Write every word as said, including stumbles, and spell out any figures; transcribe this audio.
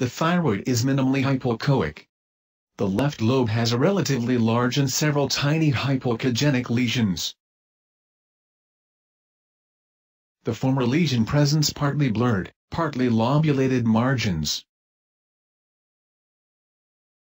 The thyroid is minimally hypoechoic. The left lobe has a relatively large and several tiny hypoechogenic lesions. The former lesion presents partly blurred, partly lobulated margins.